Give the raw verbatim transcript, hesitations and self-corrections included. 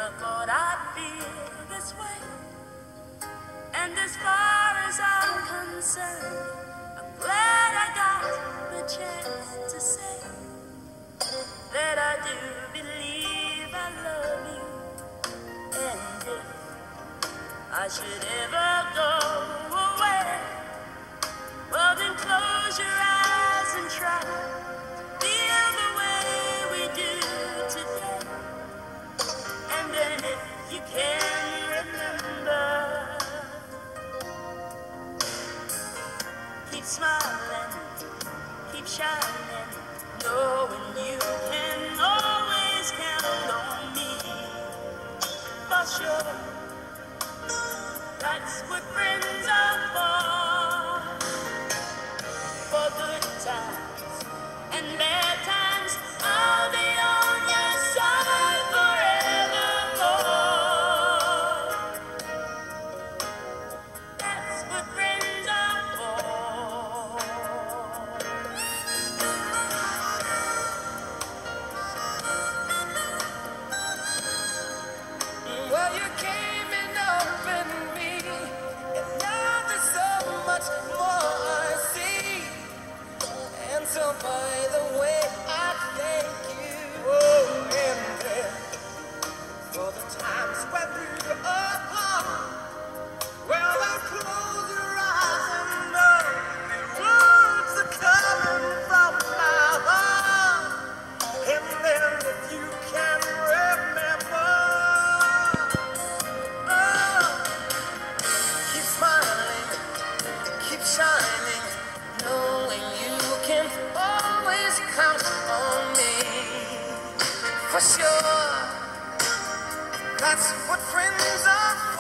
thought I'd feel this way. And as far as I'm concerned, I'm glad I got the chance to say that I do believe I love you. And if I should ever go away, well then close your eyes and try to feel the way we do today. And then if you can remember, keep smiling, keep shining, knowing you can always count on me. For sure, that's what friends are for. For good times and bad times, I'll be on your side forevermore. That's what friends are for. Well, you came and opened me, and now there's so much more I see. And so by the way, I thank you. Oh, and then for the times when we were apart, well, now close your eyes and know the words are coming from my heart. And then if you can remember, oh, keep smiling, keep shining, knowing you can always count on me. For sure, that's what friends are for.